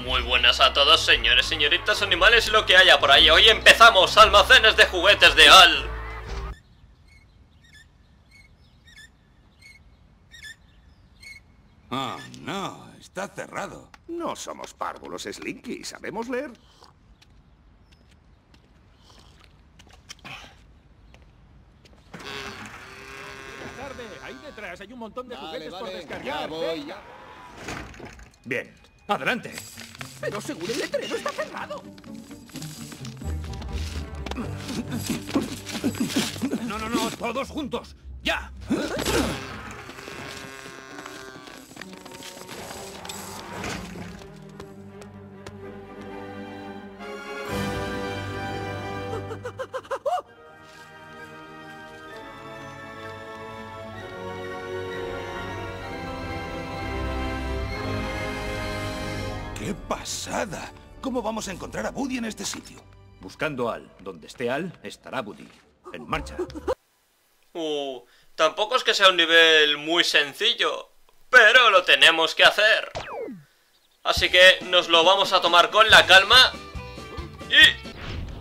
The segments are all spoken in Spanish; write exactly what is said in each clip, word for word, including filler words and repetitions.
Muy buenas a todos, señores, señoritas, animales y lo que haya por ahí. Hoy empezamos Almacenes de Juguetes de Al. Ah, no, está cerrado. No somos párvulos, Slinky. ¿Sabemos leer? Tarde, ahí detrás hay un montón de Vale, juguetes por vale, descargar. ya voy, ya. Bien, adelante. Pero seguro el letrero está cerrado. No, no, no, todos juntos. ¡Ya! ¡Qué pasada! ¿Cómo vamos a encontrar a Woody en este sitio? Buscando a Al. Donde esté Al, estará Woody. En marcha. Uh, tampoco es que sea un nivel muy sencillo, pero lo tenemos que hacer. Así que nos lo vamos a tomar con la calma. Y...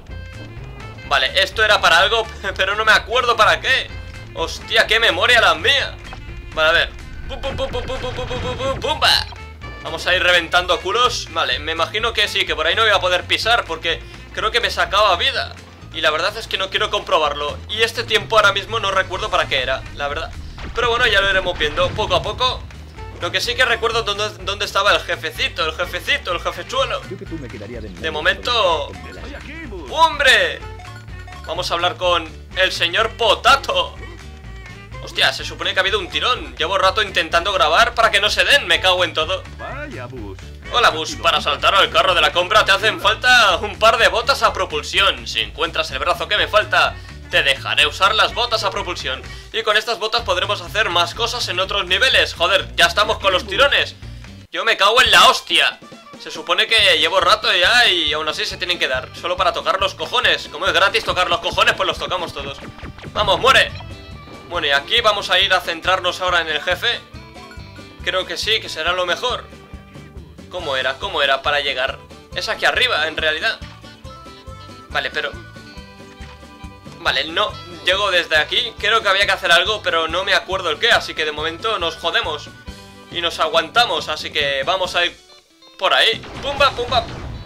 Vale, esto era para algo, pero no me acuerdo para qué. Hostia, qué memoria la mía. Vale, a ver. Pum, pum, pum, pum, pum, pum, pum, pum, pum, pumba. Vamos a ir reventando culos. Vale, me imagino que sí, que por ahí no voy a poder pisar, porque creo que me sacaba vida. Y la verdad es que no quiero comprobarlo. Y este tiempo ahora mismo no recuerdo para qué era, la verdad. Pero bueno, ya lo iremos viendo poco a poco. Lo que sí que recuerdo dónde, dónde estaba el jefecito, el jefecito, el jefechuelo. De momento... ¡Hombre! Vamos a hablar con el señor Potato. Hostia, se supone que ha habido un tirón. Llevo rato intentando grabar para que no se den. Me cago en todo. Vaya, Bus. Hola, Bus. Para saltar al carro de la compra te hacen falta un par de botas a propulsión. Si encuentras el brazo que me falta, te dejaré usar las botas a propulsión. Y con estas botas podremos hacer más cosas en otros niveles. Joder, ya estamos con los tirones. Yo me cago en la hostia. Se supone que llevo rato ya y aún así se tienen que dar. Solo para tocar los cojones. Como es gratis tocar los cojones, pues los tocamos todos. Vamos, muere. Bueno, y aquí vamos a ir a centrarnos ahora en el jefe. Creo que sí, que será lo mejor. ¿Cómo era? ¿Cómo era para llegar? Es aquí arriba, en realidad. Vale, pero... Vale, no, llego desde aquí. Creo que había que hacer algo, pero no me acuerdo el qué. Así que de momento nos jodemos y nos aguantamos, así que vamos a ir por ahí. ¡Pumba, pumba!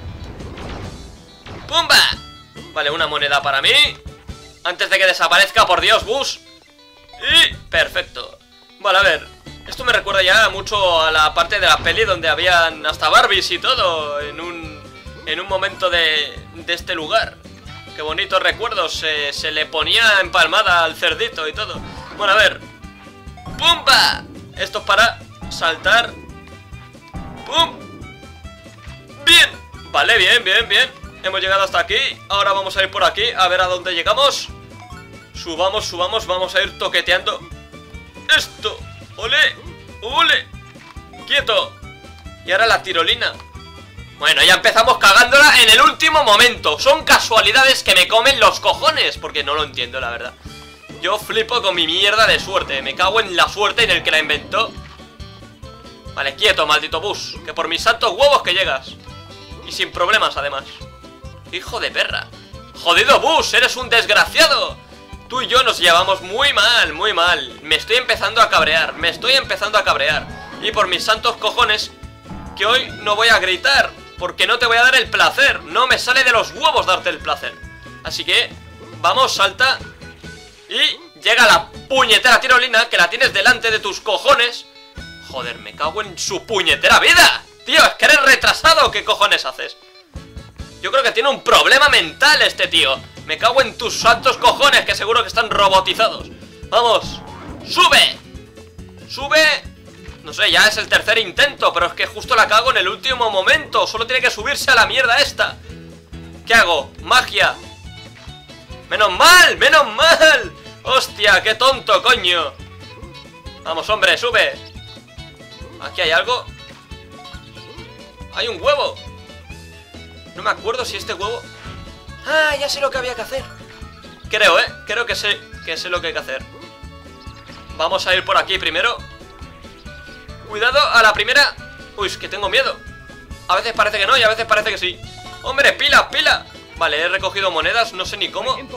¡Pumba! Vale, una moneda para mí antes de que desaparezca, por Dios, Bus. Y... perfecto. Vale, a ver, esto me recuerda ya mucho a la parte de la peli donde habían hasta Barbies y todo en un, en un momento de, de este lugar. Qué bonitos recuerdos, se, se le ponía empalmada al cerdito y todo. Bueno, a ver. ¡Pumba! Esto es para saltar. ¡Pum! ¡Bien! Vale, bien, bien, bien. Hemos llegado hasta aquí. Ahora vamos a ir por aquí, a ver a dónde llegamos. Subamos, subamos, vamos a ir toqueteando esto. ¡Ole! ¡Ole! ¡Quieto! Y ahora la tirolina. Bueno, ya empezamos cagándola en el último momento. Son casualidades que me comen los cojones, porque no lo entiendo, la verdad. Yo flipo con mi mierda de suerte. Me cago en la suerte en el que la inventó. Vale, quieto, maldito Bus, que por mis santos huevos que llegas. Y sin problemas, además. Hijo de perra. Jodido Bus, eres un desgraciado. Tú y yo nos llevamos muy mal, muy mal. Me estoy empezando a cabrear, me estoy empezando a cabrear. Y por mis santos cojones, que hoy no voy a gritar, porque no te voy a dar el placer. No me sale de los huevos darte el placer. Así que, vamos, salta. Y llega la puñetera tirolina, que la tienes delante de tus cojones. Joder, me cago en su puñetera vida. Tío, es que eres retrasado, ¿qué cojones haces? Yo creo que tiene un problema mental este tío. Me cago en tus santos cojones, que seguro que están robotizados. Vamos, sube. Sube. No sé, ya es el tercer intento, pero es que justo la cago en el último momento. Solo tiene que subirse a la mierda esta. ¿Qué hago? Magia. Menos mal, menos mal. Hostia, qué tonto, coño. Vamos, hombre, sube. Aquí hay algo. Hay un huevo. No me acuerdo si este huevo... Ah, ya sé lo que había que hacer. Creo, eh, creo que sé, que sé lo que hay que hacer. Vamos a ir por aquí primero. Cuidado, a la primera. Uy, es que tengo miedo. A veces parece que no y a veces parece que sí. ¡Hombre, pila, pila! Vale, he recogido monedas, no sé ni cómo. ¡Uh!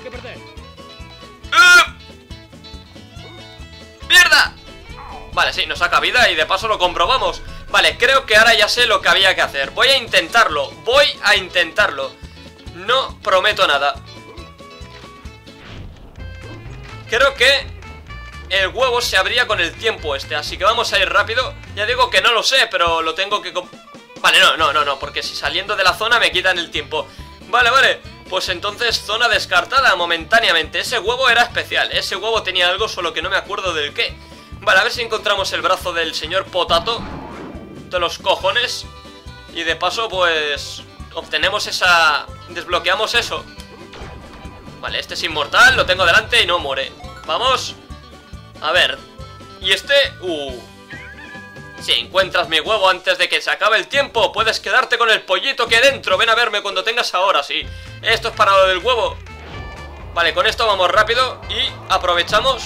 ¡Mierda! Vale, sí, nos saca vida y de paso lo comprobamos. Vale, creo que ahora ya sé lo que había que hacer. Voy a intentarlo, voy a intentarlo. No prometo nada. Creo que el huevo se abría con el tiempo este, así que vamos a ir rápido. Ya digo que no lo sé, pero lo tengo que... Vale, no, no, no, no, porque si saliendo de la zona me quitan el tiempo. Vale, vale, pues entonces zona descartada momentáneamente. Ese huevo era especial, ese huevo tenía algo, solo que no me acuerdo del qué. Vale, a ver si encontramos el brazo del señor Potato de los cojones. Y de paso, pues... obtenemos esa... desbloqueamos eso. Vale, este es inmortal, lo tengo delante y no muere. Vamos. A ver. Y este... Uh... Si encuentras mi huevo antes de que se acabe el tiempo, puedes quedarte con el pollito que hay dentro. Ven a verme cuando tengas ahora, sí. Esto es para lo del huevo. Vale, con esto vamos rápido y aprovechamos.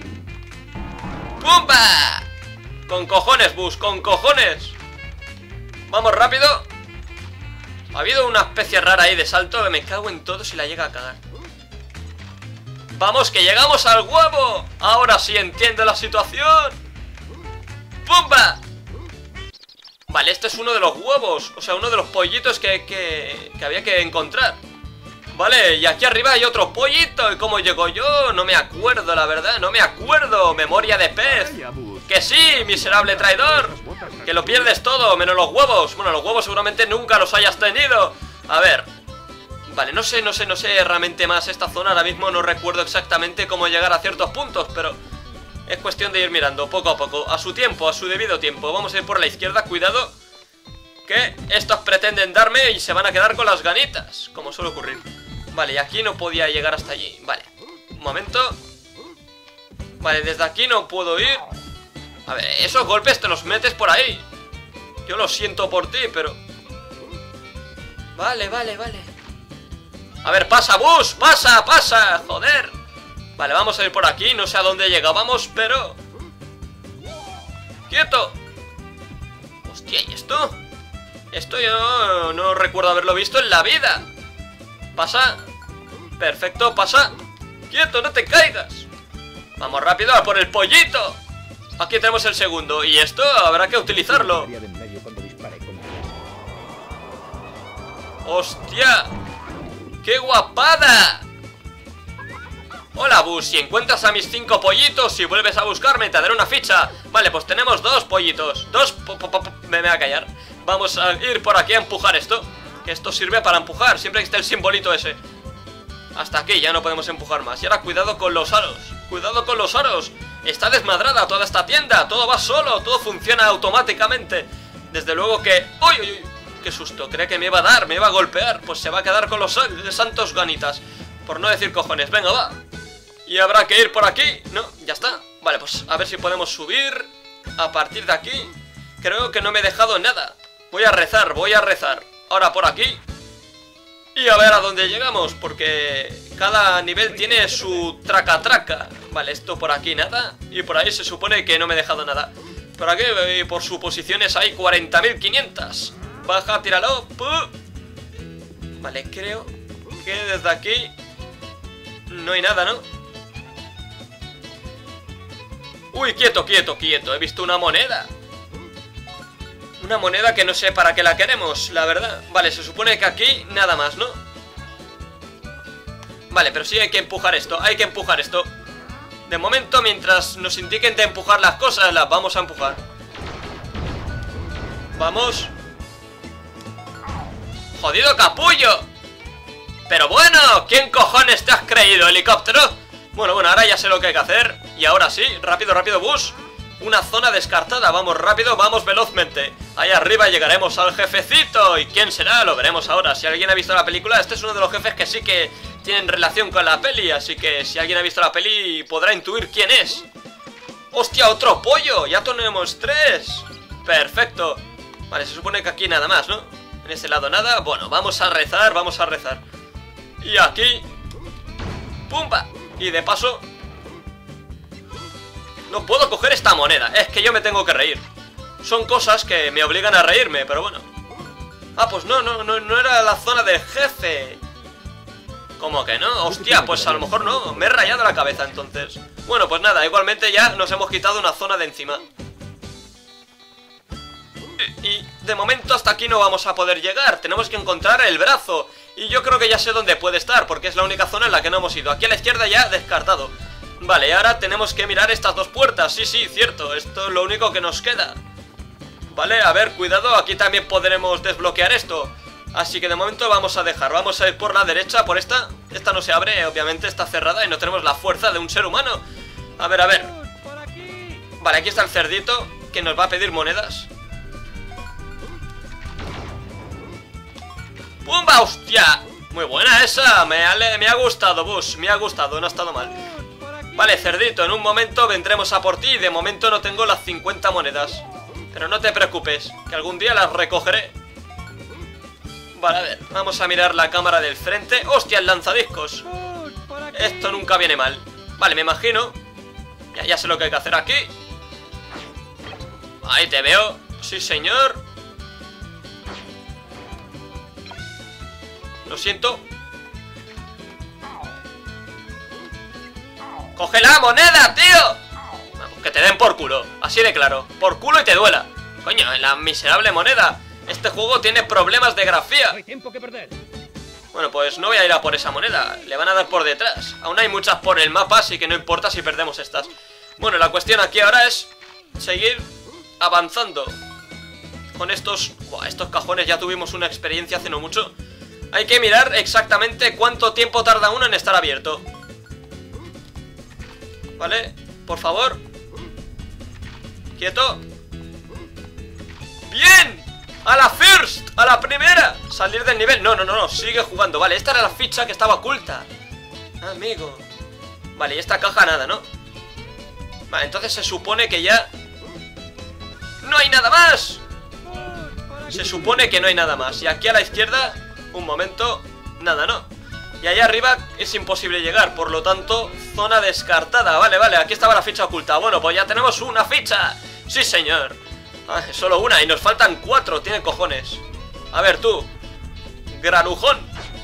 ¡Pumba! Con cojones, Bus, con cojones. Vamos rápido. Ha habido una especie rara ahí de salto que me cago en todo si la llega a cagar. ¡Vamos, que llegamos al huevo! Ahora sí entiendo la situación. ¡Pumba! Vale, este es uno de los huevos. O sea, uno de los pollitos que, que, que había que encontrar. Vale, y aquí arriba hay otro pollito. ¿Y cómo llegó yo? No me acuerdo, la verdad, no me acuerdo. Memoria de pez. Que sí, miserable traidor. Que lo pierdes todo, menos los huevos. Bueno, los huevos seguramente nunca los hayas tenido. A ver. Vale, no sé, no sé, no sé realmente más esta zona. Ahora mismo no recuerdo exactamente cómo llegar a ciertos puntos, pero es cuestión de ir mirando poco a poco, a su tiempo, a su debido tiempo. Vamos a ir por la izquierda, cuidado, que estos pretenden darme y se van a quedar con las ganitas, como suele ocurrir. Vale, y aquí no podía llegar hasta allí. Vale, un momento. Vale, desde aquí no puedo ir. A ver, esos golpes te los metes por ahí. Yo lo siento por ti, pero... Vale, vale, vale. A ver, pasa, Bus, pasa, pasa, joder. Vale, vamos a ir por aquí, no sé a dónde llegábamos, pero... ¡Quieto! Hostia, ¿y esto? Esto yo no recuerdo haberlo visto en la vida. Pasa. Perfecto, pasa. ¡Quieto, no te caigas! Vamos rápido a por el pollito. Aquí tenemos el segundo, y esto habrá que utilizarlo. ¡Hostia! ¡Qué guapada! Hola, Bus, si encuentras a mis cinco pollitos y vuelves a buscarme te daré una ficha. Vale, pues tenemos dos pollitos. Dos po po po Me voy a callar. Vamos a ir por aquí a empujar esto. Que esto sirve para empujar, siempre que esté el simbolito ese. Hasta aquí, ya no podemos empujar más. Y ahora cuidado con los aros. Cuidado con los aros. Está desmadrada toda esta tienda. Todo va solo, todo funciona automáticamente. Desde luego que... ¡Uy, uy, uy! ¡Qué susto! Cree que me iba a dar, me iba a golpear. Pues se va a quedar con los santos ganitas. Por no decir cojones, venga, va. Y habrá que ir por aquí, ¿no? Ya está. Vale, pues a ver si podemos subir. A partir de aquí. Creo que no me he dejado nada. Voy a rezar, voy a rezar. Ahora por aquí. Y a ver a dónde llegamos, porque cada nivel tiene su traca traca. Vale, esto por aquí nada. Y por ahí se supone que no me he dejado nada. Por aquí, por suposiciones, hay cuarenta mil quinientas. Baja, tíralo. ¡Puh! Vale, creo que desde aquí no hay nada, ¿no? Uy, quieto, quieto, quieto. He visto una moneda. Una moneda que no sé para qué la queremos, la verdad. Vale, se supone que aquí nada más, ¿no? Vale, pero sí hay que empujar esto. Hay que empujar esto. De momento, mientras nos indiquen de empujar las cosas, las vamos a empujar. Vamos. ¡Jodido capullo! Pero bueno, ¿quién cojones te has creído, helicóptero? Bueno, bueno, ahora ya sé lo que hay que hacer. Y ahora sí, rápido, rápido, Bus. Una zona descartada, vamos rápido, vamos velozmente. Ahí arriba llegaremos al jefecito. ¿Y quién será? Lo veremos ahora. Si alguien ha visto la película, este es uno de los jefes que sí que tienen relación con la peli. Así que si alguien ha visto la peli podrá intuir quién es. ¡Hostia, otro pollo! Ya tenemos tres. Perfecto. Vale, se supone que aquí nada más, ¿no? En este lado nada. Bueno, vamos a rezar, vamos a rezar. Y aquí ¡pumba! Y de paso no puedo coger esta moneda. Es que yo me tengo que reír. Son cosas que me obligan a reírme, pero bueno. Ah, pues no, no, no, no era la zona del jefe. ¿Cómo que no? Hostia, pues a lo mejor no. Me he rayado la cabeza entonces. Bueno, pues nada, igualmente ya nos hemos quitado una zona de encima. Y, y de momento hasta aquí no vamos a poder llegar. Tenemos que encontrar el brazo. Y yo creo que ya sé dónde puede estar, porque es la única zona en la que no hemos ido. Aquí a la izquierda ya descartado. Vale, ahora tenemos que mirar estas dos puertas. Sí, sí, cierto, esto es lo único que nos queda. Vale, a ver, cuidado, aquí también podremos desbloquear esto. Así que de momento vamos a dejar, vamos a ir por la derecha, por esta. Esta no se abre, obviamente está cerrada y no tenemos la fuerza de un ser humano. A ver, a ver. Vale, aquí está el cerdito que nos va a pedir monedas. ¡Pumba! ¡Hostia! Muy buena esa, me ha, me ha gustado, Bush, me ha gustado, no ha estado mal. Vale, cerdito, en un momento vendremos a por ti y de momento no tengo las cincuenta monedas. Pero no te preocupes, que algún día las recogeré. Vale, a ver, vamos a mirar la cámara del frente. ¡Hostia, el lanzadiscos! Esto nunca viene mal. Vale, me imagino. Ya, ya sé lo que hay que hacer aquí. Ahí te veo. Sí, señor. Lo siento. ¡Coge la moneda, tío! Que te den por culo, así de claro. Por culo y te duela. Coño, la miserable moneda. Este juego tiene problemas de grafía. No hay tiempo que perder. Bueno, pues no voy a ir a por esa moneda. Le van a dar por detrás. Aún hay muchas por el mapa, así que no importa si perdemos estas. Bueno, la cuestión aquí ahora es seguir avanzando. Con estos... Buah, estos cajones ya tuvimos una experiencia hace no mucho. Hay que mirar exactamente cuánto tiempo tarda uno en estar abierto. Vale, por favor. Quieto. ¡Bien! ¡A la first! ¡A la primera! Salir del nivel. No, no, no, no. Sigue jugando. Vale, esta era la ficha que estaba oculta. Amigo. Vale, y esta caja nada, ¿no? Vale, entonces se supone que ya... ¡No hay nada más! Se supone que no hay nada más. Y aquí a la izquierda... Un momento... Nada, ¿no? Y allá arriba es imposible llegar. Por lo tanto, zona descartada. Vale, vale, aquí estaba la ficha oculta. Bueno, pues ya tenemos una ficha. Sí, señor. Ah, solo una y nos faltan cuatro. Tiene cojones. A ver tú, granujón.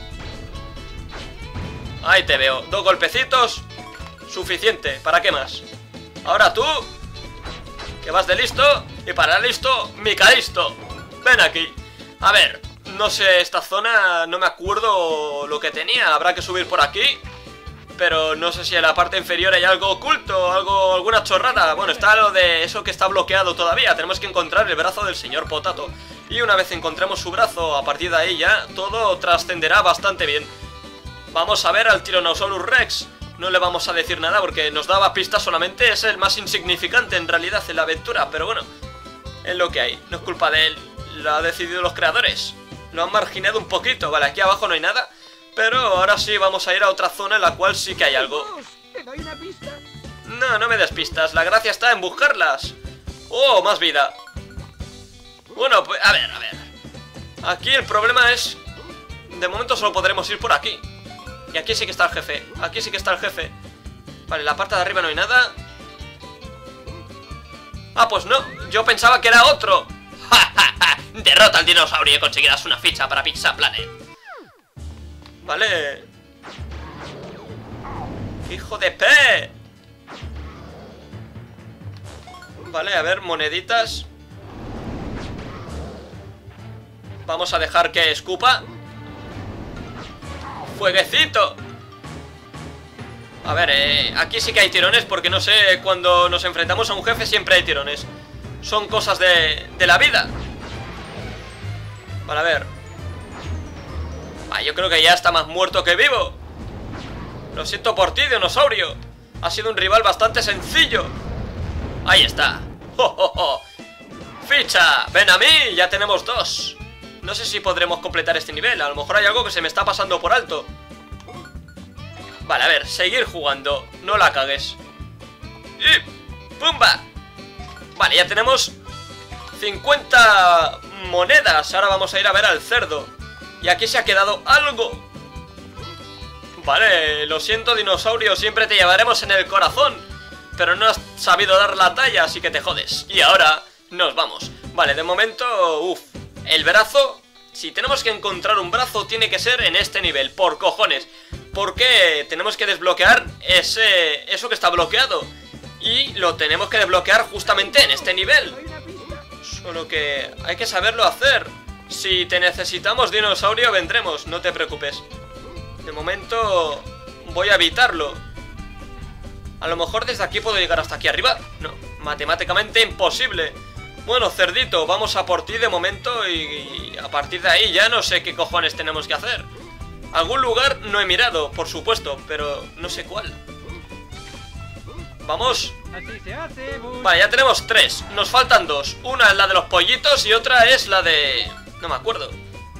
Ahí te veo, dos golpecitos. Suficiente, ¿para qué más? Ahora tú, que vas de listo. Y para listo, Micalisto. Ven aquí. A ver, no sé, esta zona no me acuerdo lo que tenía. Habrá que subir por aquí. Pero no sé si en la parte inferior hay algo oculto, algo, alguna chorrada. Bueno, está lo de eso que está bloqueado todavía. Tenemos que encontrar el brazo del señor Potato. Y una vez encontremos su brazo, a partir de ahí ya todo trascenderá bastante bien. Vamos a ver al Tyrannosaurus Rex. No le vamos a decir nada porque nos daba pistas solamente. Es el más insignificante en realidad en la aventura. Pero bueno, es lo que hay. No es culpa de él, lo han decidido los creadores. Lo han marginado un poquito. Vale, aquí abajo no hay nada. Pero ahora sí vamos a ir a otra zona en la cual sí que hay algo. ¿Te doy una pista? No, no me des pistas, la gracia está en buscarlas. Oh, más vida. Bueno, pues a ver, a ver. Aquí el problema es... De momento solo podremos ir por aquí. Y aquí sí que está el jefe, aquí sí que está el jefe. Vale, la parte de arriba no hay nada. Ah, pues no, yo pensaba que era otro. ¡Ja, ja, ja! Derrota al dinosaurio y conseguirás una ficha para Pizza Planet. Vale. ¡Hijo de P! Vale, a ver, moneditas. Vamos a dejar que escupa. ¡Fueguecito! A ver, eh, aquí sí que hay tirones porque no sé, cuando nos enfrentamos a un jefe siempre hay tirones. Son cosas de, de la vida. Vale, a ver. Ah, yo creo que ya está más muerto que vivo. Lo siento por ti, dinosaurio. Ha sido un rival bastante sencillo. Ahí está. ¡Oh, oh, oh! ¡Ficha! ¡Ven a mí! Ya tenemos dos. No sé si podremos completar este nivel. A lo mejor hay algo que se me está pasando por alto. Vale, a ver, seguir jugando. No la cagues. ¡Y! ¡Pumba! Vale, ya tenemos cincuenta monedas. Ahora vamos a ir a ver al cerdo. Y aquí se ha quedado algo. Vale, lo siento, dinosaurio, siempre te llevaremos en el corazón. Pero no has sabido dar la talla, así que te jodes. Y ahora nos vamos. Vale, de momento, uff, el brazo Si tenemos que encontrar un brazo, tiene que ser en este nivel, por cojones. Porque tenemos que desbloquear ese, eso que está bloqueado. Y lo tenemos que desbloquear justamente en este nivel. Solo que hay que saberlo hacer. Si te necesitamos, dinosaurio, vendremos, no te preocupes. De momento voy a evitarlo. A lo mejor desde aquí puedo llegar hasta aquí arriba. No, matemáticamente imposible. Bueno, cerdito, vamos a por ti de momento y, y a partir de ahí ya no sé qué cojones tenemos que hacer. Algún lugar no he mirado, por supuesto, pero no sé cuál. Vamos. Así se hace, Bush. Vale, ya tenemos tres. Nos faltan dos. Una es la de los pollitos y otra es la de... no me acuerdo.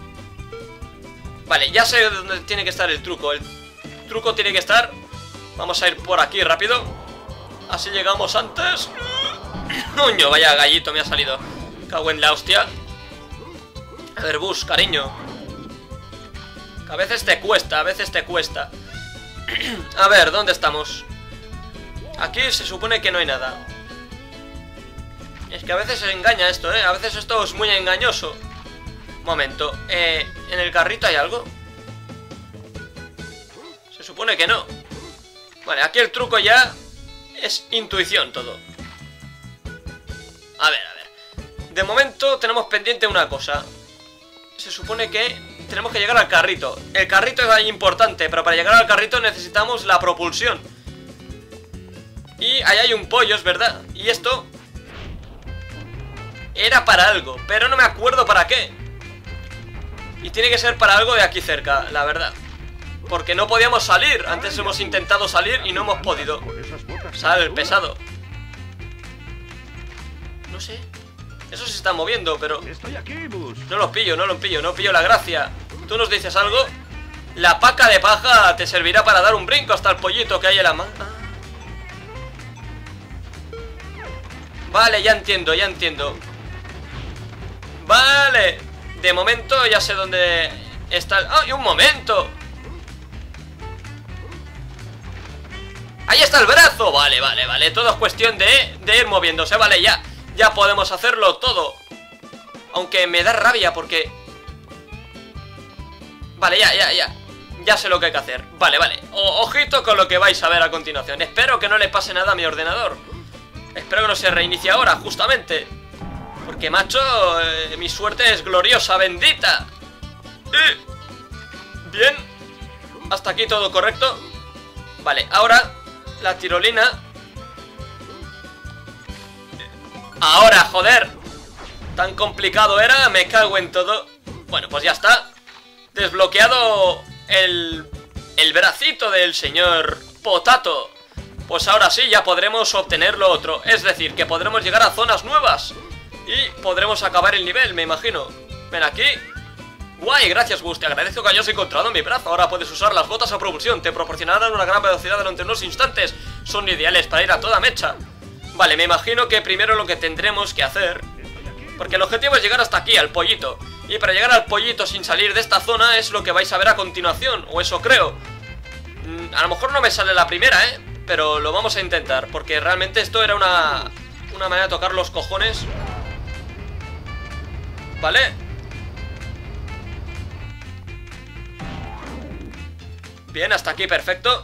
Vale, ya sé dónde tiene que estar el truco. El truco tiene que estar... vamos a ir por aquí rápido. Así llegamos antes. Coño, vaya gallito me ha salido. Cago en la hostia. A ver, Bus, cariño. Que a veces te cuesta, a veces te cuesta. A ver, ¿dónde estamos? Aquí se supone que no hay nada. Es que a veces se engaña esto, ¿eh? A veces esto es muy engañoso. Un momento, eh, ¿en el carrito hay algo? Se supone que no. Vale, aquí el truco ya es intuición todo. A ver, a ver. De momento tenemos pendiente una cosa. Se supone que tenemos que llegar al carrito. El carrito es ahí importante, pero para llegar al carrito necesitamos la propulsión. Y ahí hay un pollo, es verdad. Y esto era para algo, pero no me acuerdo para qué. Y tiene que ser para algo de aquí cerca, la verdad. Porque no podíamos salir. Antes hemos intentado salir y no hemos podido. Sale el pesado. No sé. Eso se está moviendo, pero... Estoy aquí, Bush. no lo pillo, no lo pillo, no pillo la gracia. ¿Tú nos dices algo? La paca de paja te servirá para dar un brinco hasta el pollito que hay en la mano. Vale, ya entiendo, ya entiendo. Vale. De momento ya sé dónde está el... ¡ay, un momento! ¡Ahí está el brazo! Vale, vale, vale. Todo es cuestión de, de ir moviéndose. Vale, ya. Ya podemos hacerlo todo. Aunque me da rabia porque... vale, ya, ya, ya. Ya sé lo que hay que hacer. Vale, vale. O, ojito con lo que vais a ver a continuación. Espero que no le pase nada a mi ordenador. Espero que no se reinicie ahora, justamente. Porque, macho, eh, mi suerte es gloriosa, bendita. Y... bien. Hasta aquí todo correcto. Vale, ahora la tirolina. Ahora, joder. Tan complicado era, me cago en todo. Bueno, pues ya está. Desbloqueado el, el bracito del señor Potato. Pues ahora sí, ya podremos obtener lo otro. Es decir, que podremos llegar a zonas nuevas. Y podremos acabar el nivel, me imagino. Ven aquí. Guay, gracias Gus, te agradezco que hayas encontrado mi brazo. Ahora puedes usar las botas a propulsión. Te proporcionarán una gran velocidad durante unos instantes. Son ideales para ir a toda mecha. Vale, me imagino que primero lo que tendremos que hacer, porque el objetivo es llegar hasta aquí, al pollito. Y para llegar al pollito sin salir de esta zona es lo que vais a ver a continuación, o eso creo. mm, A lo mejor no me sale la primera, eh pero lo vamos a intentar, porque realmente esto era una, una manera de tocar los cojones. Vale. Bien, hasta aquí, perfecto.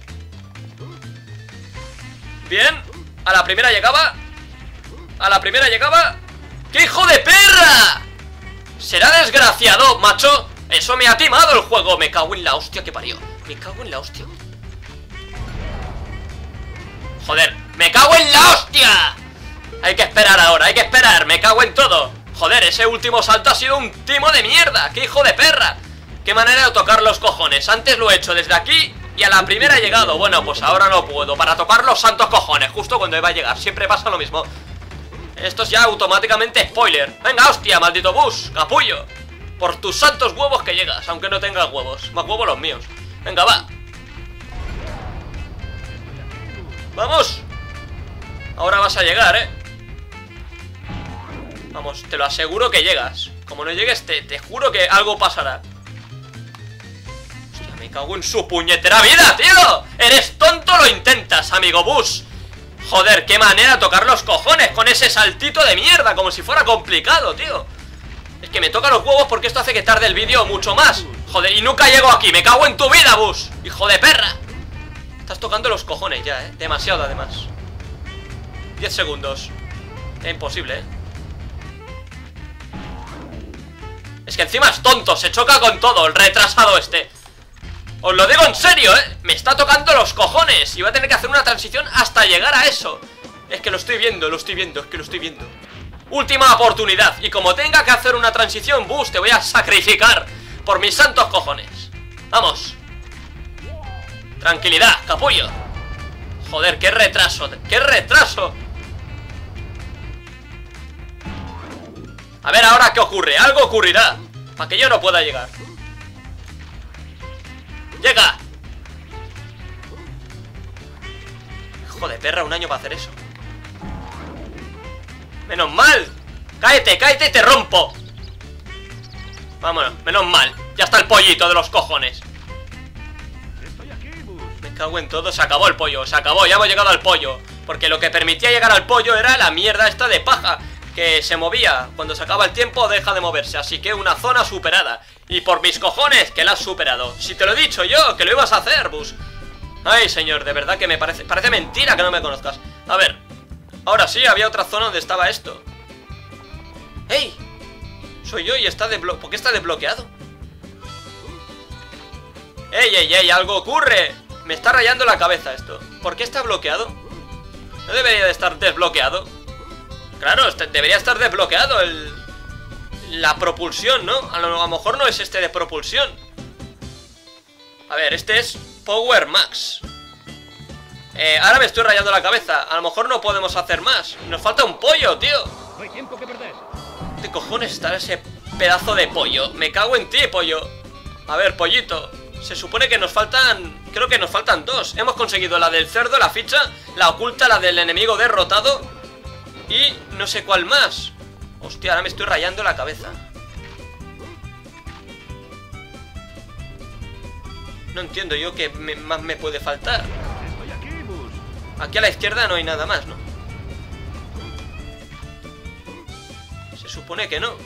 Bien. A la primera llegaba. A la primera llegaba. ¡Qué hijo de perra! ¿Será desgraciado, macho? Eso me ha timado el juego. Me cago en la hostia que parió. Me cago en la hostia. Joder, me cago en la hostia. Hay que esperar ahora, hay que esperar. Me cago en todo. Joder, ese último salto ha sido un timo de mierda. ¡Qué hijo de perra! Qué manera de tocar los cojones. Antes lo he hecho desde aquí y a la primera he llegado. Bueno, pues ahora no puedo. Para tocar los santos cojones, justo cuando iba a llegar. Siempre pasa lo mismo. Esto es ya automáticamente spoiler. Venga, hostia, maldito bus, capullo. Por tus santos huevos que llegas, aunque no tengas huevos. Más huevos los míos. Venga, va. Vamos. Ahora vas a llegar, eh. Vamos, te lo aseguro que llegas. Como no llegues, te, te juro que algo pasará. Hostia, me cago en su puñetera vida, tío. Eres tonto, lo intentas, amigo bus. Joder, qué manera de tocar los cojones con ese saltito de mierda, como si fuera complicado, tío. Es que me toca los huevos porque esto hace que tarde el vídeo mucho más. Joder, y nunca llego aquí. Me cago en tu vida, Bus. Hijo de perra. Estás tocando los cojones ya, eh. Demasiado, además. diez segundos. Es imposible, eh. Es que encima es tonto. Se choca con todo. El retrasado este. Os lo digo en serio, eh. Me está tocando los cojones. Y va a tener que hacer una transición hasta llegar a eso. Es que lo estoy viendo, lo estoy viendo. Es que lo estoy viendo. Última oportunidad. Y como tenga que hacer una transición, Bus, te voy a sacrificar. Por mis santos cojones. Vamos. Tranquilidad, capullo. Joder, qué retraso. Qué retraso. A ver ahora qué ocurre. Algo ocurrirá para que yo no pueda llegar. Llega. Hijo de perra, un año para hacer eso. Menos mal. Cáete, cáete y te rompo. Vámonos, menos mal. Ya está el pollito de los cojones. Me cago en todo, se acabó el pollo. Se acabó, ya hemos llegado al pollo. Porque lo que permitía llegar al pollo era la mierda esta de paja que se movía. Cuando se acaba el tiempo deja de moverse. Así que una zona superada. Y por mis cojones que la has superado. Si te lo he dicho yo, que lo ibas a hacer, Bus. Ay, señor, de verdad que me parece Parece mentira que no me conozcas. A ver, ahora sí, había otra zona donde estaba esto. ¡Ey! Soy yo y está desbloqueado. ¿Por qué está desbloqueado? ¡Ey, ey, ey! ¡Algo ocurre! Me está rayando la cabeza esto. ¿Por qué está bloqueado? No debería de estar desbloqueado. Claro, este, debería estar desbloqueado el... La propulsión, ¿no? A lo, a lo mejor no es este de propulsión. A ver, este es Power Max. eh, Ahora me estoy rayando la cabeza. A lo mejor no podemos hacer más. Nos falta un pollo, tío. No hay tiempo que perder. ¿Qué cojones está ese pedazo de pollo? Me cago en ti, pollo. A ver, pollito. Se supone que nos faltan... Creo que nos faltan dos. Hemos conseguido la del cerdo, la ficha. La oculta, la del enemigo derrotado. Y no sé cuál más. Hostia, ahora me estoy rayando la cabeza. No entiendo yo qué me, más me puede faltar. Aquí a la izquierda no hay nada más, ¿no? Se supone que no.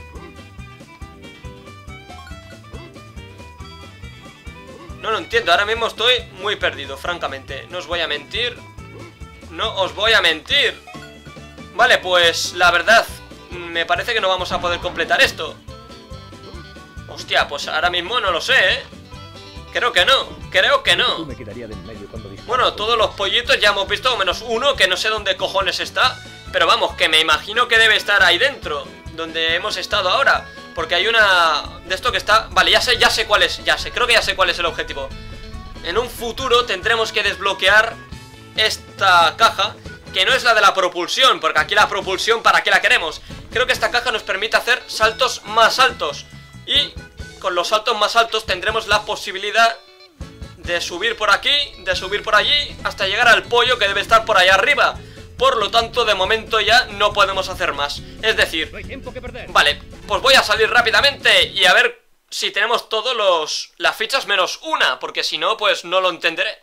No lo entiendo, ahora mismo estoy muy perdido, francamente. No os voy a mentir. No os voy a mentir. Vale, pues la verdad, me parece que no vamos a poder completar esto. Hostia, pues ahora mismo no lo sé, ¿eh? Creo que no, creo que no. Bueno, todos los pollitos ya hemos visto, menos uno, que no sé dónde cojones está. Pero vamos, que me imagino que debe estar ahí dentro, donde hemos estado ahora. Porque hay una... de esto que está... Vale, ya sé, ya sé cuál es, ya sé, creo que ya sé cuál es el objetivo. En un futuro tendremos que desbloquear esta caja, que no es la de la propulsión, porque aquí la propulsión, ¿para qué la queremos? Creo que esta caja nos permite hacer saltos más altos. Y con los saltos más altos tendremos la posibilidad de subir por aquí, de subir por allí, hasta llegar al pollo que debe estar por allá arriba. Por lo tanto, de momento ya no podemos hacer más. Es decir, no hay tiempo que perder. Vale, pues voy a salir rápidamente y a ver si tenemos todos los... las fichas menos una, porque si no, pues no lo entenderé.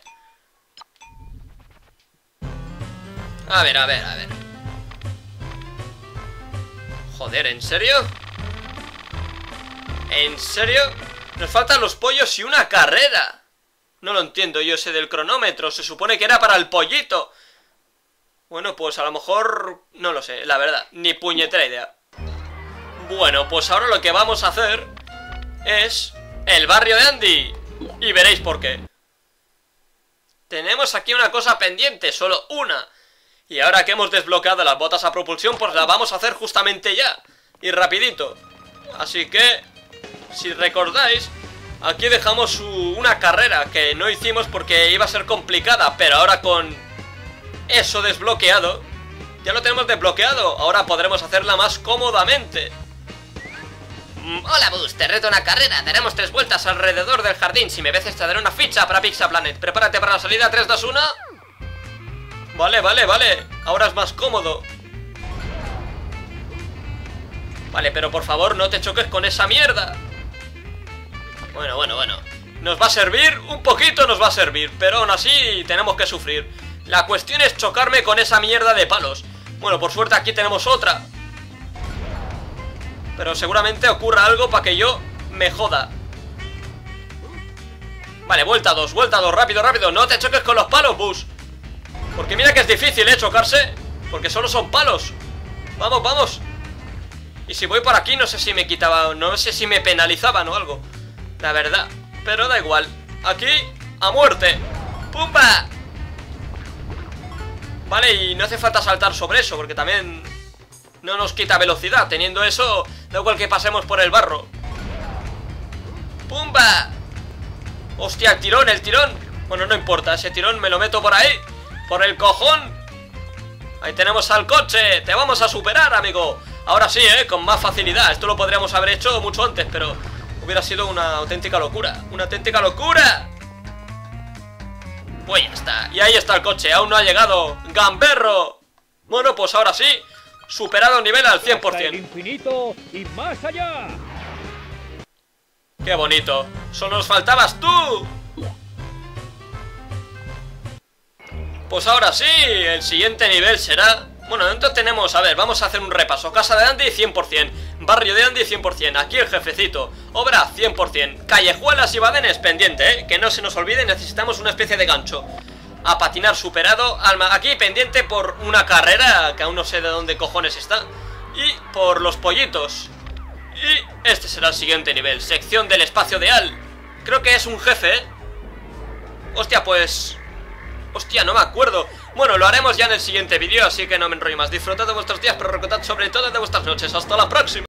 A ver, a ver, a ver. Joder, ¿en serio? ¿En serio? Nos faltan los pollos y una carrera. No lo entiendo yo ese del cronómetro. Se supone que era para el pollito. Bueno, pues a lo mejor... no lo sé, la verdad. Ni puñetera idea. Bueno, pues ahora lo que vamos a hacer es el barrio de Andy. Y veréis por qué. Tenemos aquí una cosa pendiente, solo una. Y ahora que hemos desbloqueado las botas a propulsión, pues la vamos a hacer justamente ya. Y rapidito. Así que, si recordáis, aquí dejamos una carrera que no hicimos porque iba a ser complicada. Pero ahora con eso desbloqueado, ya lo tenemos desbloqueado. Ahora podremos hacerla más cómodamente. Hola Bus, te reto una carrera. Daremos tres vueltas alrededor del jardín. Si me veces te daré una ficha para Pixaplanet. Prepárate para la salida, tres, dos, uno. Vale, vale, vale. Ahora es más cómodo. Vale, pero por favor no te choques con esa mierda. Bueno, bueno, bueno. Nos va a servir, un poquito nos va a servir. Pero aún así tenemos que sufrir. La cuestión es chocarme con esa mierda de palos. Bueno, por suerte aquí tenemos otra. pero seguramente ocurra algo para que yo me joda. Vale, vuelta dos, vuelta dos, rápido, rápido. No te choques con los palos, Buzz. Porque mira que es difícil, ¿eh? Chocarse. Porque solo son palos. Vamos, vamos. Y si voy por aquí no sé si me quitaba, no sé si me penalizaban o algo, la verdad. Pero da igual. Aquí, a muerte. ¡Pumba! Vale, y no hace falta saltar sobre eso, porque también no nos quita velocidad. Teniendo eso, da igual que pasemos por el barro. ¡Pumba! Hostia, el tirón, el tirón. Bueno, no importa, ese tirón me lo meto por ahí. Por el cojón. Ahí tenemos al coche. Te vamos a superar, amigo. Ahora sí, eh, con más facilidad. Esto lo podríamos haber hecho mucho antes, pero hubiera sido una auténtica locura. Una auténtica locura. Pues ya está. Y ahí está el coche, aún no ha llegado. ¡Gamberro! Bueno, pues ahora sí, superado el nivel al cien por cien. Hasta el infinito y más allá. ¡Qué bonito! ¡Solo nos faltabas tú! Pues ahora sí, el siguiente nivel será... Bueno, dentro tenemos... A ver, vamos a hacer un repaso. Casa de Andy, cien por cien. Barrio de Andy, cien por cien. Aquí el jefecito. Obra, cien por cien. Callejuelas y badenes, pendiente, ¿eh? Que no se nos olvide, necesitamos una especie de gancho. A patinar superado. Alma, aquí pendiente por una carrera, que aún no sé de dónde cojones está. Y por los pollitos. Y este será el siguiente nivel. Sección del espacio de Al. Creo que es un jefe, ¿eh? Hostia, pues... Hostia, no me acuerdo. Bueno, lo haremos ya en el siguiente vídeo, así que no me enrollo más. Disfrutad de vuestros días, pero recordad sobre todo de vuestras noches. Hasta la próxima.